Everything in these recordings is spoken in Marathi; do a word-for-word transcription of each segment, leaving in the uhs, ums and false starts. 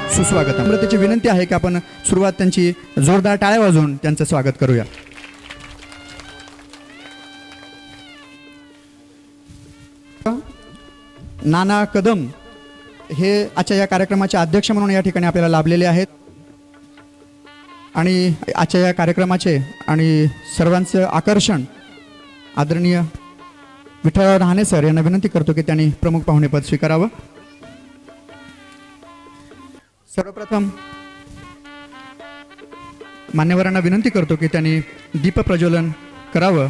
सुस्वागत. नम्रतेची विनंती आहे की आपण सुरुवात त्यांची जोरदार टाळ्या वाजवून त्यांचं स्वागत करूया. नाना कदम हे आजच्या या कार्यक्रमाचे अध्यक्ष म्हणून या ठिकाणी आपल्याला लाभलेले आहेत आणि आजच्या या कार्यक्रमाचे आणि सर्वांचं आकर्षण आदरणीय विठ्ठलराव रहाणे सर यांना विनंती करतो की त्यांनी प्रमुख पाहुणेपद स्वीकारावं. सर्वप्रथम मान्यवरांना विनंती करतो की त्यांनी दीप प्रज्वलन करावं.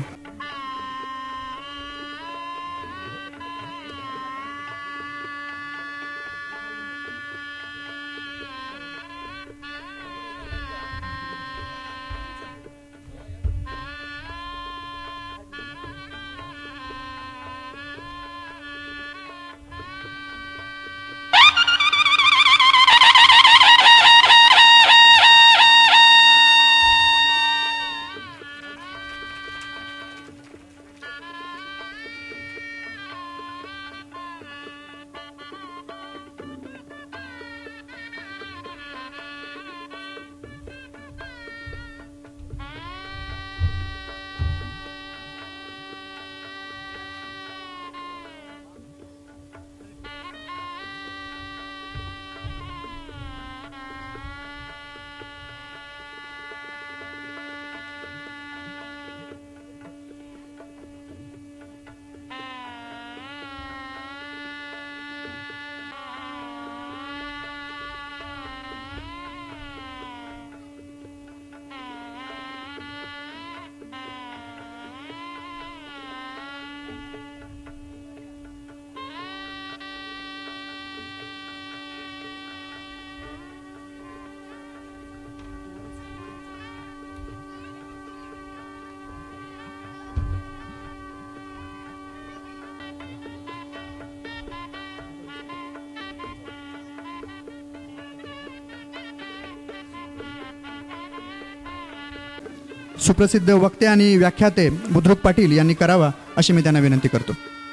सुप्रसिद्ध वक्ते आणि व्याख्याते बुद्रुक पाटील यांनी करावा अशी मी त्यांना विनंती करतो.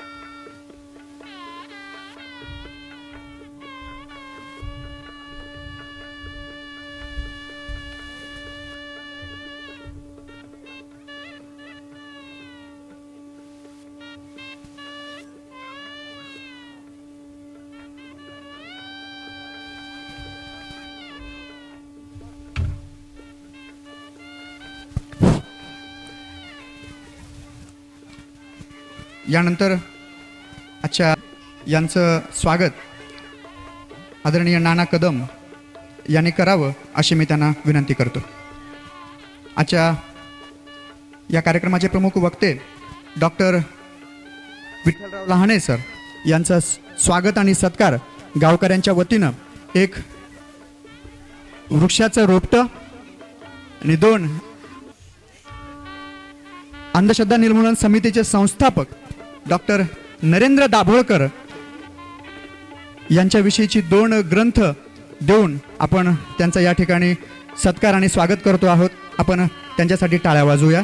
यानंतर आजच्या यांचं स्वागत आदरणीय नाना कदम यांनी करावं अशी मी त्यांना विनंती करतो. आजच्या या कार्यक्रमाचे प्रमुख वक्ते डॉक्टर विठ्ठलराव रहाणे सर यांचं स्वागत आणि सत्कार गावकऱ्यांच्या वतीनं एक वृक्षाचं रोपटं आणि दोन अंधश्रद्धा निर्मूलन समितीचे संस्थापक डॉक्टर नरेंद्र दाभोळकर यांच्याविषयीची दोन ग्रंथ देऊन आपण त्यांचा या ठिकाणी सत्कार आणि स्वागत करतो आहोत. आपण त्यांच्यासाठी टाळ्या वाजवूया.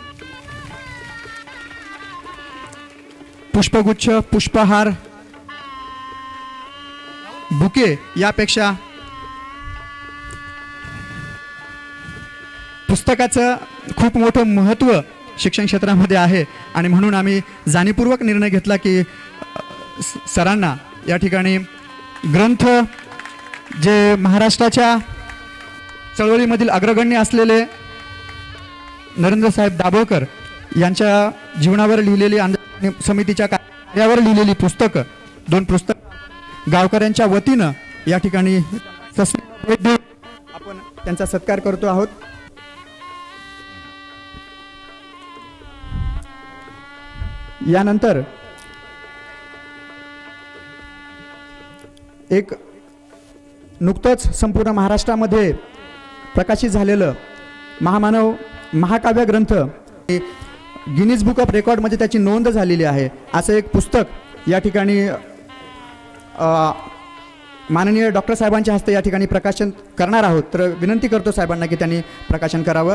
पुष्पगुच्छ, पुष्पहार, बुके यापेक्षा पुस्तकाचं खूप मोठं महत्त्व शिक्षण क्षेत्रामध्ये आहे आणि म्हणून आम्ही जाणीवपूर्वक निर्णय घेतला की सरांना या ठिकाणी ग्रंथ जे महाराष्ट्राच्या चळवळीमधील अग्रगण्य असलेले नरेंद्र साहेब दाभोळकर यांच्या जीवनावर लिहिलेली आंदोलन समितीच्या कार्यावर लिहिलेली पुस्तकं दोन पुस्तक गावकऱ्यांच्या वतीनं या ठिकाणी भेट देऊन आपण त्यांचा सत्कार करतो आहोत. यानंतर एक नुकतंच संपूर्ण महाराष्ट्रामध्ये प्रकाशित झालेलं महामानव महाकाव्य ग्रंथ गिनीज बुक ऑफ रेकॉर्डमध्ये त्याची नोंद झालेली आहे असं एक पुस्तक या ठिकाणी माननीय डॉक्टर साहेबांच्या हस्ते या ठिकाणी प्रकाशन करणार आहोत. तर विनंती करतो साहेबांना की त्यांनी प्रकाशन करावं.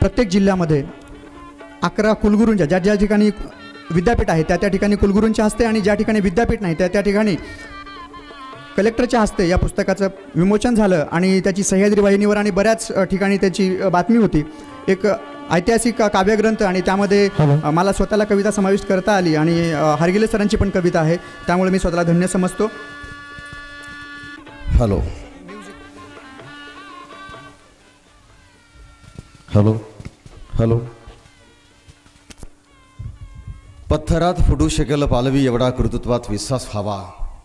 प्रत्येक जिल्ह्यामध्ये अकरा कुलगुरूंच्या ज्या ज्या ठिकाणी विद्यापीठ आहे त्या त्या ठिकाणी कुलगुरूंच्या हस्ते आणि ज्या ठिकाणी विद्यापीठ नाही त्या त्या ठिकाणी कलेक्टरच्या हस्ते या पुस्तकाचं विमोचन झालं आणि त्याची सह्याद्री वाहिनीवर आणि बऱ्याच ठिकाणी त्याची बातमी होती. एक ऐतिहासिक काव्यग्रंथ आणि त्यामध्ये मला स्वतःला कविता समाविष्ट करता आली आणि हरगिले सरांची पण कविता आहे, त्यामुळे मी स्वतःला धन्य समजतो. हॅलो हॅलो हॅलो पत्थरात फुटू शकेल पालवी एवढा कर्तृत्वात विश्वास व्हावा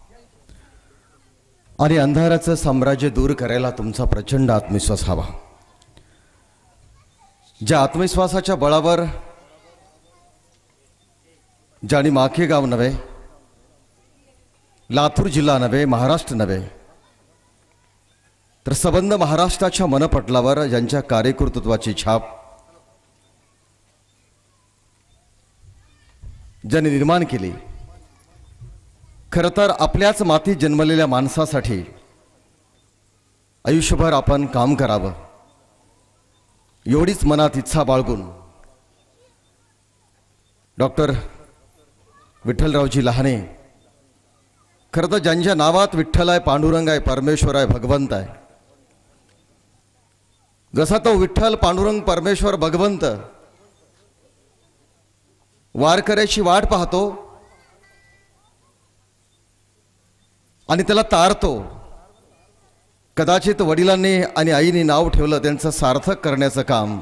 आणि अंधाराचं साम्राज्य दूर करायला तुमचा प्रचंड आत्मविश्वास हवा. ज्या आत्मविश्वासाच्या बळावर ज्याने माखे गाव नव्हे, लातूर जिल्हा नव्हे, महाराष्ट्र नव्हे तर सबंध महाराष्ट्राच्या मनपटलावर ज्यांच्या कार्यकर्तृत्वाची छाप ज्याने निर्माण केली. खरं तर आपल्याच मातीत जन्मलेल्या माणसासाठी आयुष्यभर आपण काम करावं एवढीच मनात इच्छा बाळगून डॉक्टर विठ्ठलरावजी लहाने, खरं तर ज्यांच्या नावात विठ्ठल आहे, पांडुरंग आहे, परमेश्वर आहे, भगवंत आहे. जसा तो विठ्ठल, पांडुरंग, परमेश्वर, भगवंत वारकऱ्याची वाट पाहतो आणि त्याला तारतो. कदाचित वडिलांनी आणि आईने नाव ठेवलं त्यांचं सार्थक करण्याचं काम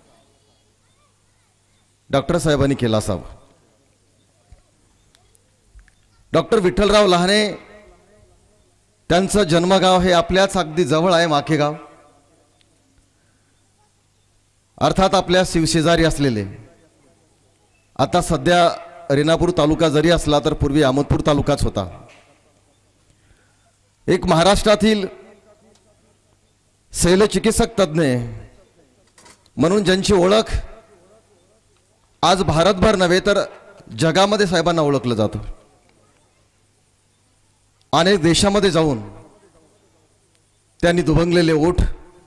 डॉक्टर साहेबांनी केलं असावं. डॉक्टर विठ्ठलराव लहाने त्यांचं जन्मगाव हे आपल्याच अगदी जवळ आहे, माखेगाव. अर्थात आपल्या शिवशेजारी असलेले, आता सध्या रेणापूर तालुका जरी असला तर पूर्वी अहमदपूर तालुकाच होता. एक महाराष्ट्रातील शैलचिकित्सक तज्ज्ञ म्हणून ज्यांची ओळख आज भारतभर नव्हे तर जगामध्ये साहेबांना ओळखलं जातं. अनेक देशामध्ये जाऊन त्यांनी दुभंगलेले ओठ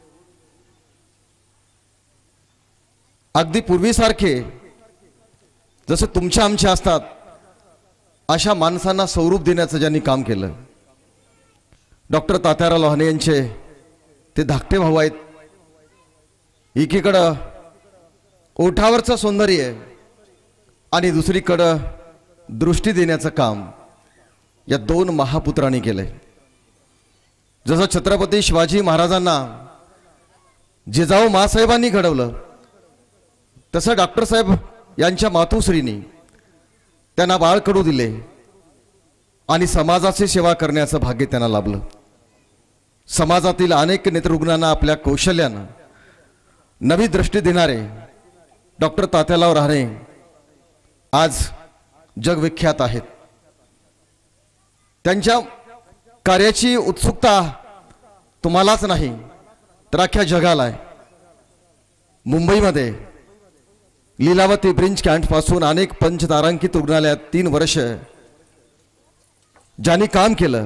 अगदी पूर्वीसारखे जसं तुमच्या आमच्या असतात अशा माणसांना स्वरूप देण्याचं ज्यांनी काम केलं. डॉक्टर तात्याराव लहाने यांचे ते धाकटे भाऊ आहेत. एकीकडं ओठावरचं सौंदर्य आणि दुसरीकडं दृष्टी देण्याचं काम या दोन महापुत्रांनी केलंय. जसं छत्रपती शिवाजी महाराजांना जिजाऊ मासाहेबांनी घडवलं तसं डॉक्टर साहेब यांच्या मातोश्रीनी त्यांना बाळकडू दिले आणि समाजाची सेवा करण्याचं भाग्य त्यांना लाभलं. समाजातील अनेक नेत्ररुग्णांना आपल्या कौशल्यानं नवी दृष्टी देणारे डॉक्टर तात्याराव लहाने आज जगविख्यात आहेत. त्यांच्या कार्याची उत्सुकता तुम्हालाच नाही तर अख्ख्या जगाला आहे. मुंबईमध्ये लीलावती ब्रिंच कॅम्पपासून अनेक पंचतारांकित रुग्णालयात तीन वर्ष ज्यांनी काम केलं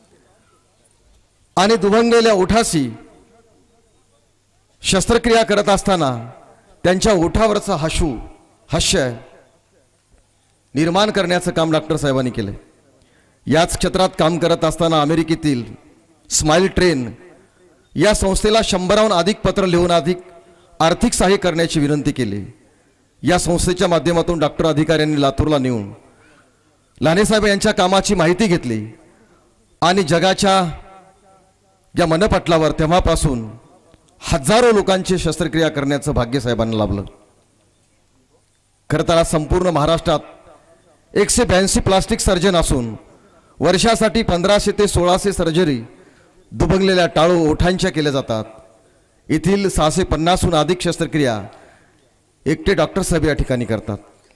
आणि दुभंगलेल्या ओठाशी शस्त्रक्रिया करत असताना त्यांच्या ओठावरचं हसू हास्य निर्माण करण्याचं काम डॉक्टर साहेबांनी केलं. याच क्षेत्रात काम करत असताना अमेरिकेतील स्माइल ट्रेन या संस्थेला शंभराहून अधिक पत्र लिहून अधिक आर्थिक सहाय्य करण्याची विनंती केली. या संस्थेच्या माध्यमातून डॉक्टर अधिकाऱ्यांनी लातूरला नेऊन लहानेसाहेब यांच्या कामाची माहिती घेतली आणि जगाच्या या मनपटलावर तेव्हापासून हजारो लोकांची शस्त्रक्रिया करण्याचं भाग्य साहेबांना लाभलं. खरं तर संपूर्ण महाराष्ट्रात एकशे ब्याऐंशी प्लास्टिक सर्जन असून वर्षासाठी पंधराशे ते सोळाशे सर्जरी दुभंगलेल्या टाळू ओठांच्या केल्या जातात. येथील सहाशे पन्नासहून अधिक शस्त्रक्रिया एकटे डॉक्टर साहेब या ठिकाणी करतात.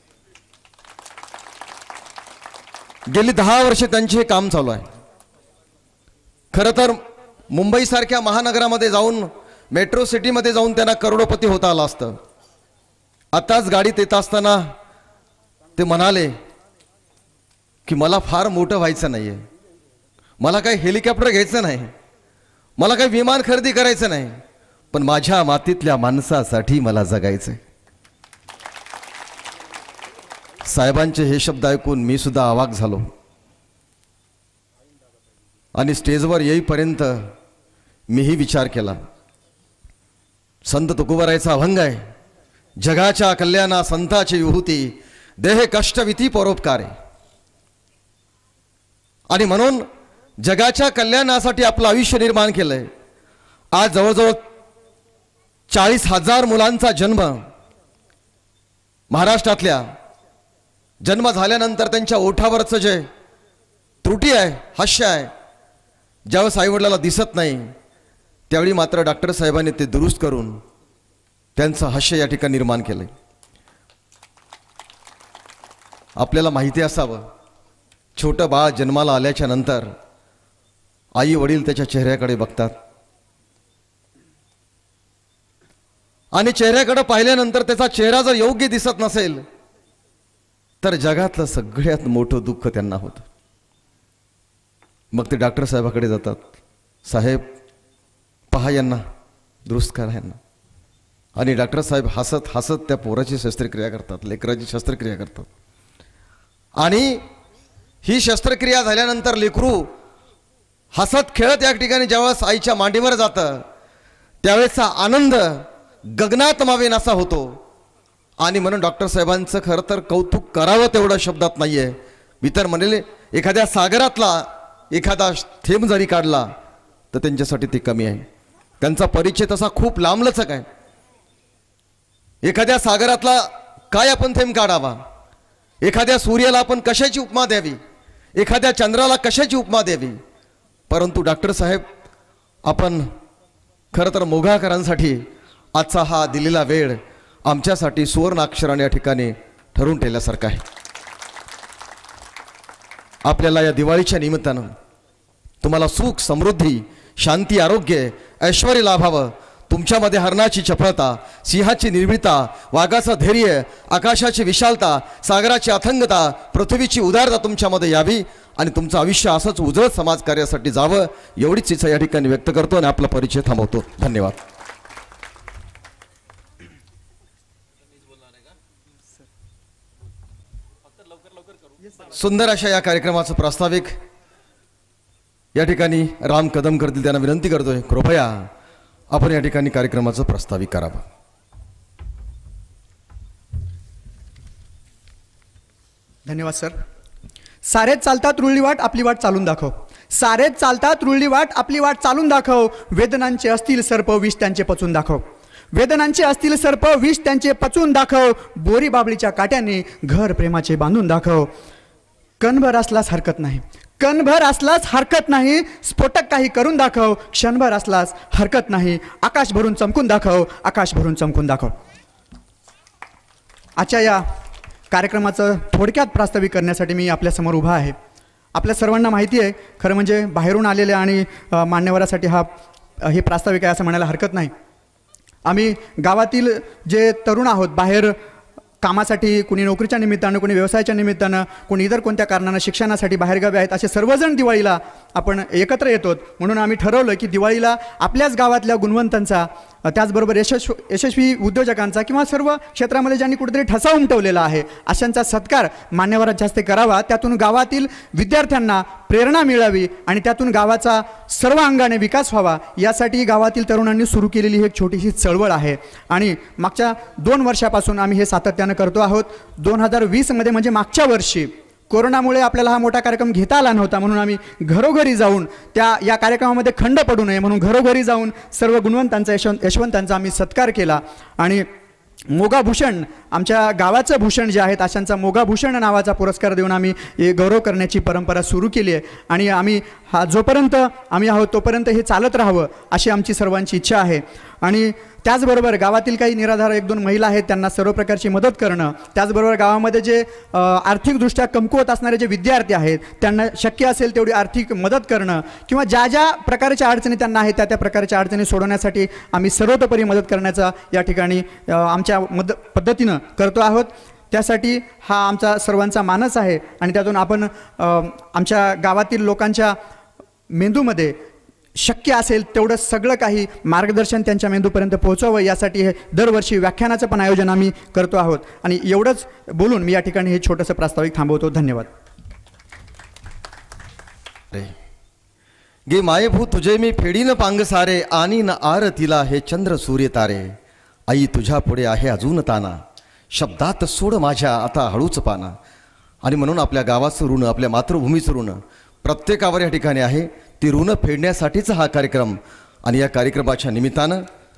गेली दहा वर्षे त्यांचे हे काम चालू आहे. खरं तर मुंबईसारख्या महानगरामध्ये जाऊन मेट्रो सिटीमध्ये जाऊन त्यांना करोडोपती होता आलं असतं. आताच गाडीत येत असताना ते म्हणाले की मला फार मोठं व्हायचं नाही आहे, मला काही हेलिकॉप्टर घ्यायचं नाही, मला काही विमान खरेदी करायचं नाही, पण माझ्या मातीतल्या माणसासाठी मला जगायचंय. साहेबांचे हे शब्द ऐकून मी सुद्धा अवाक झालो आणि स्टेजवर येईपर्यंत मीही विचार केला, संत तुकोबारायचा अभंग आहे, जगाच्या कल्याणा संताची विभूती, देह कष्टविती परोपकार आहे. आणि म्हणून जगाच्या कल्याणासाठी आपलं आयुष्य निर्माण केलंय. आज जवळजवळ चाळीस हजार मुलांचा जन्म महाराष्ट्रातल्या, जन्म झाल्यानंतर त्यांच्या ओठावरचं जे त्रुटी आहे, हास्य आहे, ज्यावेळेस आईवडिलाला दिसत नाही त्यावेळी मात्र डॉक्टर साहेबांनी ते दुरुस्त करून त्यांचं हास्य या ठिकाणी निर्माण केलंय. आपल्याला माहिती असावं, छोटं बाळ जन्माला आल्याच्या नंतर आई वडील त्याच्या चेहऱ्याकडे बघतात आणि चेहऱ्याकडे पाहिल्यानंतर त्याचा चेहरा जर योग्य दिसत नसेल तर जगातलं सगळ्यात मोठं दुःख त्यांना होतं. मग ते डॉक्टर साहेबाकडे जातात, साहेब पहा यांना, दुरुस्त करा यांना. आणि डॉक्टर साहेब हसत हसत त्या पोराची शस्त्रक्रिया करतात, लेकराची शस्त्रक्रिया करतात. आणि ही शस्त्रक्रिया झाल्यानंतर लेकरू हसत खेळत या ठिकाणी ज्यावेळेस आईच्या मांडीवर जातं त्यावेळेसचा आनंद गगनात मावेन असा होतो. आणि म्हणून डॉक्टर साहेबांचं खरं तर कौतुक करावं तेवढं शब्दात नाही आहे. मी तर म्हणेल एखाद्या सागरातला एखादा थेंब जरी काढला तर त्यांच्यासाठी ते कमी आहे. त्यांचा परिचय तसा खूप लांबलचक आहे. एखाद्या सागरातला काय आपण थेंब काढावा, एखाद्या सूर्याला आपण कशाची उपमा द्यावी, एखाद्या चंद्राला कशाची उपमा द्यावी, परंतु डॉक्टर साहेब आपण खरं तर मोघाकरांसाठी आजचा हा दिलेला वेळ आमच्यासाठी सुवर्ण अक्षराने या ठिकाणी ठरवून ठेवल्यासारखा आहे. आपल्याला या दिवाळीच्या निमित्तानं तुम्हाला सुख, समृद्धी, शांती, आरोग्य, ऐश्वर लाभावं. तुमच्यामध्ये हरणाची चपळता, सिंहाची निर्भीता, वाघाचं धैर्य, आकाशाची विशालता, सागराची अथंगता, पृथ्वीची उदारता तुमच्यामध्ये यावी आणि तुमचं आयुष्य असंच उजळ समाज कार्यासाठी जावं, एवढीच इच्छा या ठिकाणी व्यक्त करतो आणि आपला परिचय थांबवतो. धन्यवाद. सुंदर अशा या कार्यक्रमाचं प्रास्ताविक या ठिकाणी राम कदम करतील, त्यांना विनंती करतोय कृपया आपण या ठिकाणी कार्यक्रमाचं प्रास्ताविक करावं. धन्यवाद सर. सारेच चालतात रुळली वाट आपली वाट चालून दाखव, सारेच चालतात रुळली वाट आपली वाट चालून दाखव, वेदनांचे असतील सर्प विष त्यांचे पचून दाखव, वेदनांचे असतील सर्प विष त्यांचे पचून दाखव, बोरी बाबळीच्या काट्याने घर प्रेमाचे बांधून दाखव. कणभर असलास हरकत नाही, कणभर असलास हरकत नाही, स्फोटक काही करून दाखव, क्षणभर असलास हरकत नाही, आकाश भरून चमकून दाखव, आकाश भरून चमकून दाखव. आजच्या या कार्यक्रमाचं थोडक्यात प्रास्ताविक करण्यासाठी मी आपल्यासमोर उभा आहे. आपल्या सर्वांना माहिती आहे, खरं म्हणजे बाहेरून आलेले आणि मान्यवरासाठी हा हे प्रास्ताविक आहे असं म्हणायला हरकत नाही. आम्ही गावातील जे तरुण आहोत, बाहेर कामासाठी, कुणी नोकरीच्या निमित्तानं, कुणी व्यवसायाच्या निमित्तानं, कुणी इतर कोणत्या कारणानं शिक्षणासाठी बाहेरगावी आहेत, असे सर्वजण दिवाळीला आपण एकत्र येतो. म्हणून आम्ही ठरवलं की दिवाळीला आपल्याच गावातल्या गुणवंतांचा, त्याचबरोबर यशस्वी यशस्वी उद्योजकांचा किंवा सर्व क्षेत्रामध्ये ज्यांनी कुठेतरी ठसा उमटवलेला आहे अशांचा सत्कार मान्यवरात जास्त करावा, त्यातून गावातील विद्यार्थ्यांना प्रेरणा मिळावी आणि त्यातून गावाचा सर्व अंगाने विकास व्हावा, यासाठी गावातील तरुणांनी सुरू केलेली ही एक छोटीशी चळवळ आहे. आणि मागच्या दोन वर्षापासून आम्ही हे सातत्यानं करतो आहोत. दोन हजार वीसमध्ये म्हणजे मागच्या वर्षी कोरोनामुळे आपल्याला हा मोठा कार्यक्रम घेता आला नव्हता, म्हणून आम्ही घरोघरी जाऊन त्या या कार्यक्रमामध्ये खंड पडू नये म्हणून घरोघरी जाऊन सर्व गुणवंतांचा, यशवंत यशवंतांचा आम्ही सत्कार केला. आणि मोगाभूषण, आमच्या गावाचं भूषण जे आहेत अशांचा मोगाभूषण नावाचा पुरस्कार देऊन आम्ही हे गौरव करण्याची परंपरा सुरू केली आहे. आणि आम्ही हा जोपर्यंत आम्ही आहोत तोपर्यंत हे चालत राहावं अशी आमची सर्वांची इच्छा आहे. आणि त्याचबरोबर गावातील काही निराधार एक दोन महिला आहेत त्यांना सर्व प्रकारची मदत करणं, त्याचबरोबर गावामध्ये जे आर्थिकदृष्ट्या कमकुवत असणारे जे विद्यार्थी आहेत त्यांना शक्य असेल तेवढी आर्थिक मदत करणं किंवा ज्या ज्या प्रकारच्या अडचणी त्यांना आहेत त्या त्या प्रकारच्या अडचणी सोडवण्यासाठी आम्ही सर्वतोपरी मदत करण्याचा या ठिकाणी आमच्या मद पद्धतीनं करतो आहोत. त्यासाठी हा आमचा सर्वांचा मानस आहे आणि त्यातून आपण आमच्या गावातील लोकांच्या मेंदूमध्ये शक्य असेल तेवढं सगळं काही मार्गदर्शन त्यांच्या मेंदूपर्यंत पोहोचावं यासाठी हे दरवर्षी व्याख्यानाचं पण आयोजन आम्ही करतो आहोत. आणि एवढंच बोलून मी या ठिकाणी हे छोटंसं प्रास्ताविक थांबवतो. धन्यवाद. गे मायभू तुझे मी फेडीन पांग सारे आणि न आर तिला हे चंद्र सूर्य तारे. आई तुझ्या पुढे आहे अजून ताना शब्दात सोड माझ्या आता हळूच पाना. आणि म्हणून आपल्या गावाचं ऋण आपल्या मातृभूमीचं ऋण प्रत्येकावर या ठिकाणी आहे. ती ऋण फेडण्यासाठीच हा कार्यक्रम. आणि या कार्यक्रमाच्या निमित्तानं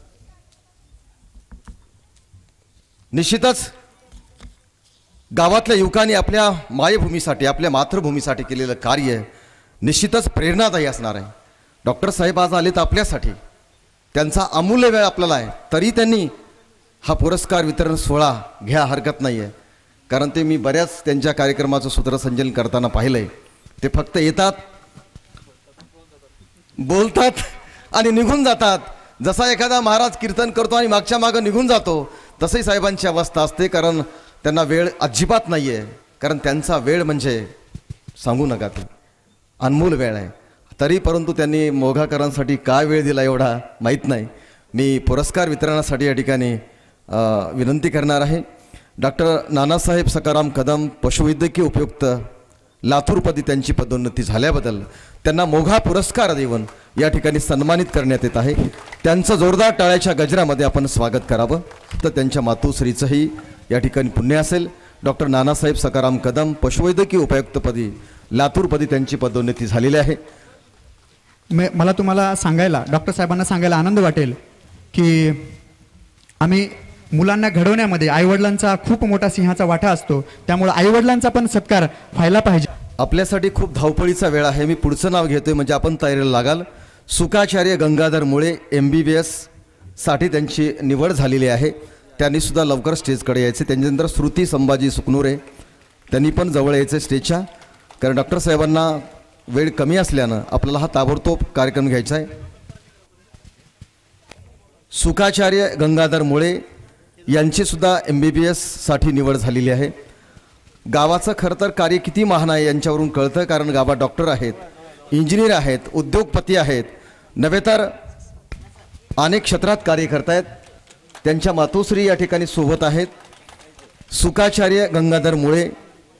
निश्चितच गावातल्या युवकांनी आपल्या मायभूमीसाठी आपल्या मातृभूमीसाठी केलेलं कार्य निश्चितच प्रेरणादायी असणार आहे. डॉक्टर साहेब आज आलेत आपल्यासाठी, त्यांचा अमूल्य वेळ आपल्याला आहे, तरी त्यांनी हा पुरस्कार वितरण सोहळा घ्या हरकत नाही आहे. कारण ते मी बऱ्याच त्यांच्या कार्यक्रमाचं सूत्रसंचलन करताना पाहिलं आहे. ते फक्त येतात, बोलतात आणि निघून जातात. जसा एखादा महाराज कीर्तन करतो आणि मागच्या मागं निघून जातो, तसंही साहेबांची अवस्था असते. कारण त्यांना वेळ अजिबात नाही आहे. कारण त्यांचा वेळ म्हणजे सांगू नका, ते अनमोल वेळ आहे. तरी परंतु त्यांनी मोघाकरांसाठी काय वेळ दिला एवढा माहीत नाही. मी पुरस्कार वितरणासाठी या ठिकाणी विनंती करणार आहे. डॉक्टर नानासाहेब सकाराम कदम पशुवैद्यकीय उपयुक्त लातूरपदी त्यांची पदोन्नती झाल्याबद्दल त्यांना मोघा पुरस्कार देऊन या ठिकाणी सन्मानित करण्यात येत आहे. त्यांचं जोरदार टाळ्याच्या गजरामध्ये आपण स्वागत करावं. तर त्यांच्या मातोश्रीचंही या ठिकाणी पुण्य असेल. डॉक्टर नानासाहेब सकाराम कदम पशुवैद्यकीय उपायुक्तपदी लातूरपदी त्यांची पदोन्नती झालेली आहे. मे मला तुम्हाला सांगायला डॉक्टर साहेबांना सांगायला आनंद वाटेल की आम्ही मुलांना घडवण्यामध्ये आईवडिलांचा खूप मोठा सिंहाचा वाटा असतो. त्यामुळे आईवडिलांचा पण सत्कार व्हायला पाहिजे. आपल्यासाठी खूप धावपळीचा वेळ आहे. मी पुढचं नाव घेतोय म्हणजे आपण तयारीला लागाल. सुखाचार्य गंगाधर मुळे एम बी बी एस साठी त्यांची निवड झालेली आहे. त्यांनी सुद्धा लवकर स्टेजकडे यायचे. त्यांच्यानंतर श्रुती संभाजी सुकनुरे त्यांनी पण जवळ यायचं स्टेजच्या. कारण डॉक्टर साहेबांना वेळ कमी असल्यानं आपल्याला हा ताबडतोब कार्यक्रम घ्यायचा आहे. सुखाचार्य गंगाधर मुळे यांची सुद्धा एम बी बी एससाठी निवड झालेली आहे. गावाचं खरं तर कार्य किती महान आहे यांच्यावरून कळतं. कारण गावात डॉक्टर आहेत, इंजिनियर आहेत, उद्योगपती आहेत, नव्हे तर अनेक क्षेत्रात कार्य करतायत. त्यांच्या मातोश्री या ठिकाणी सोबत आहेत. सुखाचार्य गंगाधर मुळे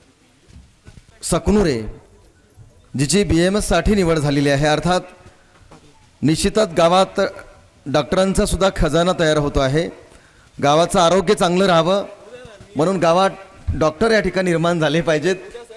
सकनुरे जिची बी एम एससाठी निवड झालेली आहे. अर्थात निश्चितच गावात डॉक्टरांचा सुद्धा खजाना तयार होतो आहे. गावाचं आरोग्य चांगलं राहावं म्हणून गावात डॉक्टर या ठिकाणी निर्माण झाले पाहिजेत.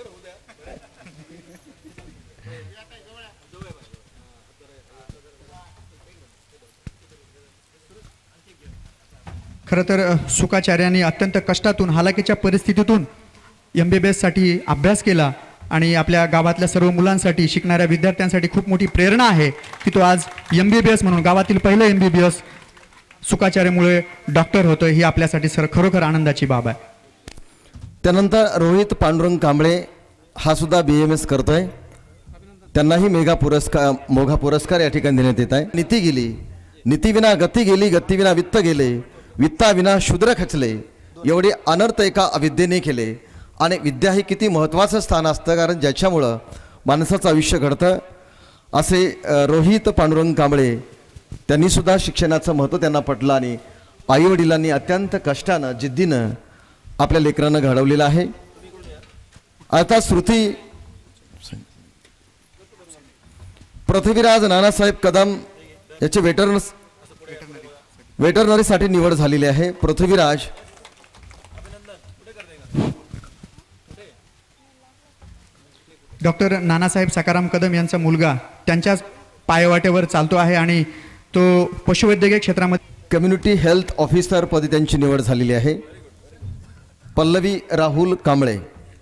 खरं तर सुखाचार्यांनी अत्यंत कष्टातून हालाकीच्या परिस्थितीतून एम बी बी एससाठी अभ्यास केला आणि आपल्या गावातल्या सर्व मुलांसाठी शिकणाऱ्या विद्यार्थ्यांसाठी खूप मोठी प्रेरणा आहे की तो आज एम बी बी एस म्हणून गावातील पहिलं एम बी बी एस सुखाचार्यामुळे डॉक्टर होतोय. ही आपल्यासाठी सर खरोखर आनंदाची बाब आहे. त्यानंतर रोहित पांडुरंग कांबळे हा सुद्धा बी एम एस करतोय. त्यांनाही मेगा पुरस्कार मोघा पुरस्कार या ठिकाणी देण्यात येत आहे. नीती गेली नीतीविना गती गेली, गतीविना वित्त गेले, वित्ताविना शूद्र खचले, एवढे अनर्थ एका अविद्येने केले. आणि विद्या हे किती महत्त्वाचं स्थान असतं, कारण ज्याच्यामुळं माणसाचं आयुष्य घडतं. असे रोहित पांडुरंग कांबळे त्यांनीसुद्धा शिक्षणाचं महत्त्व त्यांना पटलं आणि आईवडिलांनी अत्यंत कष्टानं जिद्दीनं आपल्या लेकरांना घडवलेलं आहे. आता श्रुती पृथ्वीराज नानासाहेब कदम याचे वेटरनस वेटरनरीसाठी निवड झालेली आहे. पृथ्वीराज डॉक्टर नानासाहेब सकाराम कदम यांचा मुलगा त्यांच्याच पायवाटेवर चालतो आहे आणि तो पशुवैद्यकीय क्षेत्रामध्ये कम्युनिटी हेल्थ ऑफिसर पदी त्यांची निवड झालेली आहे. पल्लवी राहुल कांबळे.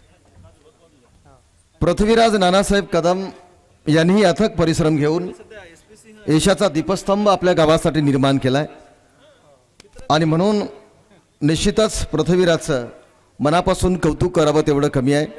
पृथ्वीराज नानासाहेब कदम यांनीही अथक परिश्रम घेऊन यशाचा दीपस्तंभ आपल्या गावासाठी निर्माण केलाय आणि म्हणून निश्चितच पृथ्वीराजचं मनापासून कौतुक करावं तेवढं कमी आहे.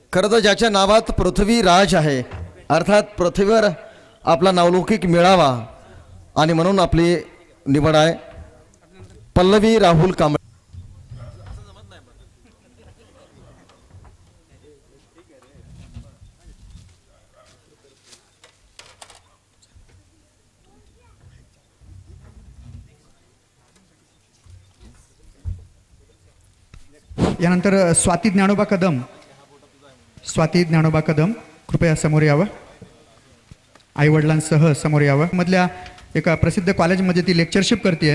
खरं तर ज्याच्या नावात पृथ्वी राज आहे, अर्थात पृथ्वीवर आपला नावलौकिक मिळावा आणि म्हणून आपली निवड आहे पल्लवी राहुल कांबळे. यानंतर स्वाती ज्ञानोबा कदम. स्वाती ज्ञानोबा कदम कृपया समोर यावं, आई वडिलांसह समोर यावं. मधल्या एका प्रसिद्ध कॉलेजमध्ये ती लेक्चरशिप करते.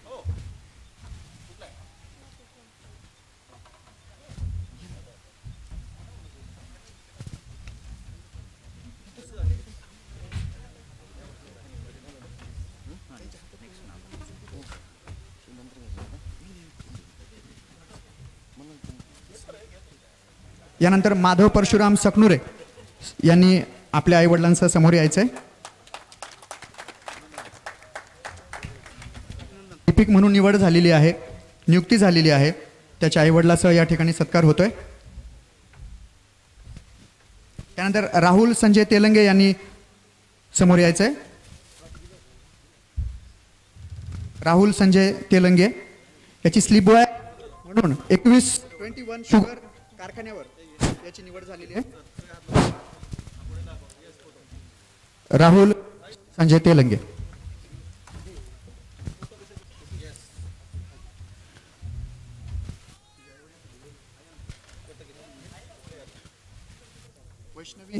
यानंतर माधव परशुराम सकनुरे यांनी आपल्या आई वडिलांसह समोर यायचंय. लिपिक म्हणून निवड झालेली आहे, नियुक्ती झालेली आहे. त्याच्या आई वडिलांसह या ठिकाणी सत्कार होतोय. त्यानंतर राहुल संजय तेलंगे यांनी समोर यायचंय. राहुल संजय तेलंगे याची स्लिप बॉय म्हणून एकवीस ट्वेंटी वन शुगर कारखान्यावर याची निवड झालेली आहे. राहुल संजय तेलंगे. वैष्णवी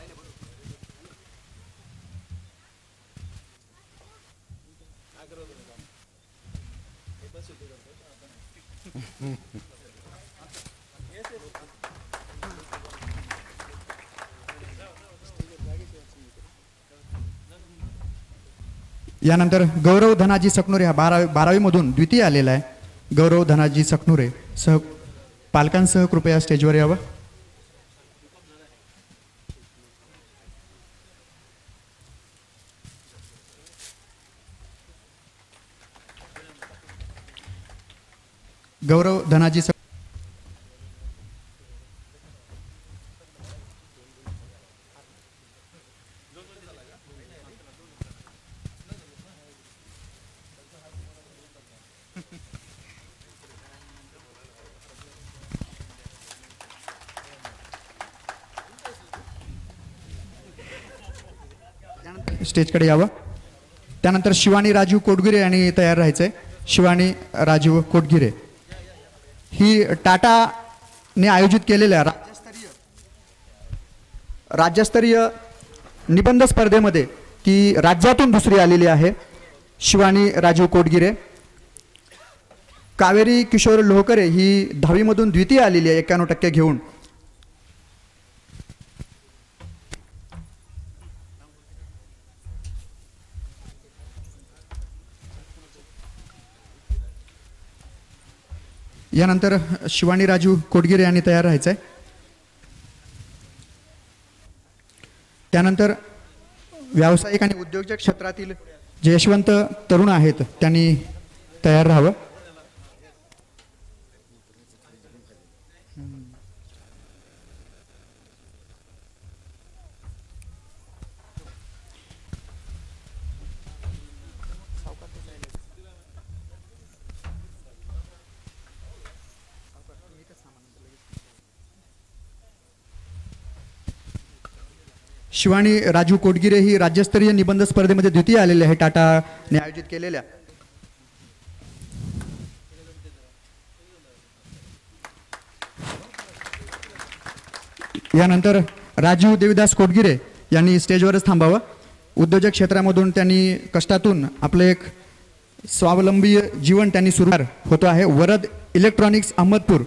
यानंतर गौरव धनाजी सकनुरे हा बारावी बारावीमधून द्वितीय आलेला आहे. गौरव धनाजी सकनुरे सह पालकांसह कृपया स्टेजवर यावं. गौरव धनाजी सक स्टेजकडे यावं. त्यानंतर शिवानी राजीव कोटगिरे यांनी तयार राहायचंय. शिवानी राजीव कोटगिरे ही टाटाने आयोजित केलेल्या राज्यस्तरीय राज्यस्तरीय निबंध स्पर्धेमध्ये ती राज्यातून दुसरी आलेली आहे. शिवानी राजीव कोटगिरे. कावेरी किशोर लोहकरे ही दहावीमधून द्वितीय आलेली आहे एक्क्याण्णव टक्के घेऊन. यानंतर शिवानी राजू कोटगिरे यांनी तयार राहायचंय. त्यानंतर व्यावसायिक आणि उद्योजक क्षेत्रातील जे यशवंत तरुण आहेत त्यांनी तयार राहावं. शिवानी राजू कोटगिरे ही राज्यस्तरीय निबंध स्पर्धेमध्ये द्वितीय आलेले आहे टाटाने आयोजित केलेल्या. यानंतर राजीव देवीदास कोटगिरे यांनी स्टेजवरच थांबावं. उद्योजक क्षेत्रामधून त्यांनी कष्टातून आपलं एक स्वावलंबी जीवन त्यांनी सुरू होतो आहे. वरद इलेक्ट्रॉनिक्स अहमदपूर.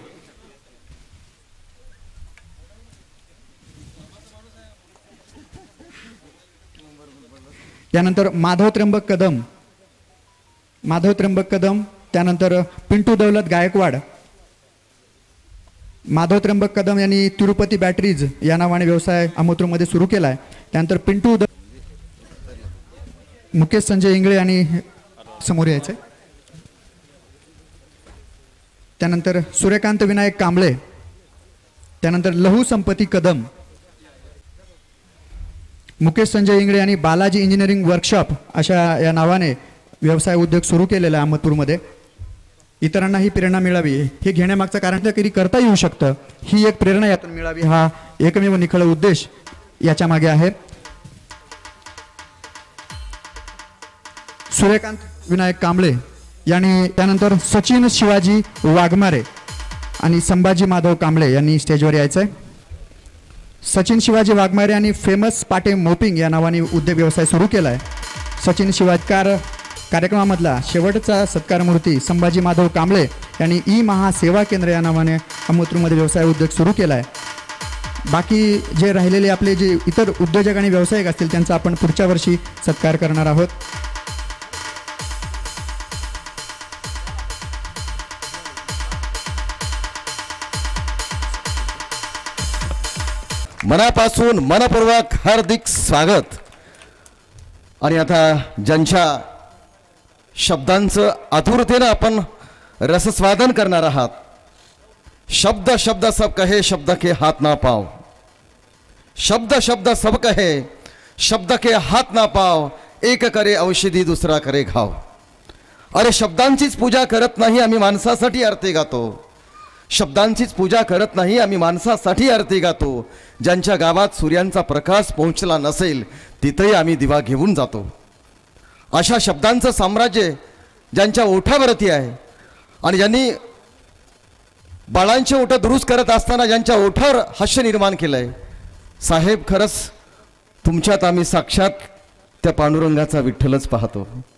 त्यानंतर माधव त्र्यंबक कदम माधव त्र्यंबक कदम त्यानंतर पिंटू दौलत गायकवाड. माधव त्र्यंबक कदम यांनी तिरुपती बॅटरीज या नावाने व्यवसाय अहमदपूरमध्ये सुरू केला आहे. त्यानंतर पिंटू मुकेश संजय इंगळे यांनी समोर यायचे. त्यानंतर सूर्यकांत विनायक कांबळे. त्यानंतर लहू संपत्ती कदम, मुकेश संजय इंगळे यांनी बालाजी इंजिनिअरिंग वर्कशॉप अशा या नावाने व्यवसाय उद्योग सुरू केलेला आहे अहमदपूरमध्ये. इतरांनाही प्रेरणा मिळावी हे घेण्यामागचं कारण तरी करता येऊ शकतं, ही एक प्रेरणा यातून मिळावी हा एकमेव निखळ उद्देश याच्या मागे आहे. सूर्यकांत विनायक कांबळे यांनी, त्यानंतर सचिन शिवाजी वाघमारे आणि संभाजी माधव कांबळे यांनी स्टेजवर यायचं आहे. सचिन शिवाजी वाघमारे यांनी फेमस पाटे मोपिंग या नावाने उद्योग व्यवसाय सुरू केला आहे. सचिन शिवाजकार कार्यक्रमामधला शेवटचा सत्कारमूर्ती संभाजी माधव कांबळे यांनी ई महा सेवा केंद्र या नावाने अहमदपूरमध्ये व्यवसाय उद्योग सुरू केला आहे. बाकी जे राहिलेले आपले जे इतर उद्योजक आणि व्यावसायिक असतील त्यांचा आपण पुढच्या वर्षी सत्कार करणार आहोत. मनापासून मनपूर्वक हार्दिक स्वागत. आणि आता ज्यांच्या शब्दांचं आतुरतेनं आपण रसस्वादन करणार आहात, शब्द शब्द सब कहे शब्द के हाथ ना पाव, शब्द शब्द सब कहे शब्द के हाथ ना पाव, एक करे औषधी दुसरा करे घाव. अरे शब्दांचीच पूजा करत नाही आम्ही माणसासाठी आरती गातो, शब्दांचीच पूजा करत नाही आम्ही माणसासाठी आरती गातो. ज्यांच्या गावात सूर्यांचा प्रकाश पोहोचला नसेल तिथेही आम्ही दिवा घेऊन जातो. अशा शब्दांचं साम्राज्य ज्यांच्या ओठावरती आहे आणि ज्यांनी बाळांचे ओठ दुरुस्त करत असताना ज्यांच्या ओठावर हास्य निर्माण केलं आहे, साहेब खरंच तुमच्यात आम्ही साक्षात त्या पांडुरंगाचा विठ्ठलच पाहतो.